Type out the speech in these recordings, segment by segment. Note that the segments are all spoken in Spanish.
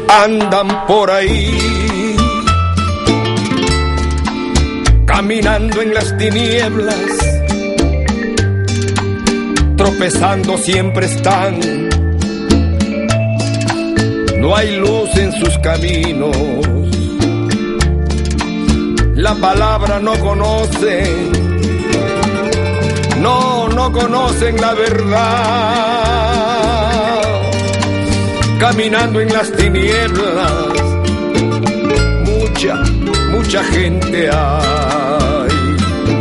andan por ahí, caminando en las tinieblas, tropezando siempre están. No hay luz en sus caminos, la palabra no conocen, no conocen la verdad. Caminando en las tinieblas, mucha gente hay.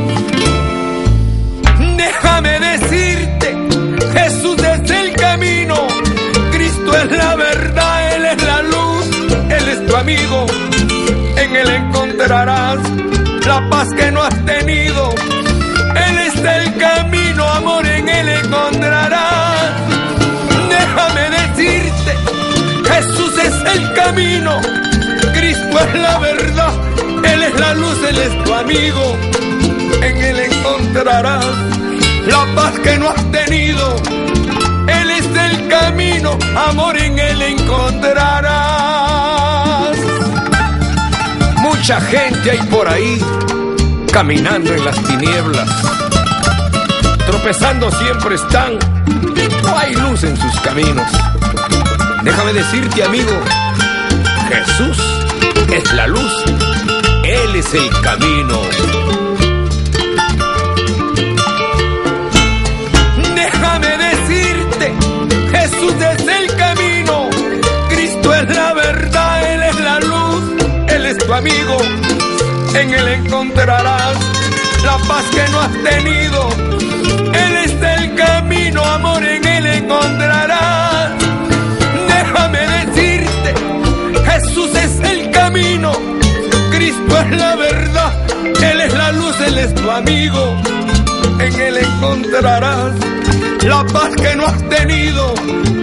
Déjame decirte, Jesús es el camino, Cristo es la verdad, Él es la luz, Él es tu amigo. En Él encontrarás la paz que no has tenido. Él es el camino, amor, en Él encontrarás. Déjame decirte, Jesús es el camino, Cristo es la verdad, Él es la luz, Él es tu amigo. En Él encontrarás la paz que no has tenido. Él es el camino, amor, en Él encontrarás. Mucha gente hay por ahí, caminando en las tinieblas, tropezando siempre están, no hay luz en sus caminos. Déjame decirte, amigo, Jesús es la luz, Él es el camino. Déjame decirte, Jesús es el camino, Cristo es la verdad, Él es la luz, Él es tu amigo. En Él encontrarás la paz que no has tenido. Él es el camino, amor, en Él encontrarás. Déjame decirte, Jesús es el camino, Cristo es la verdad, Él es la luz, Él es tu amigo. En Él encontrarás la paz que no has tenido.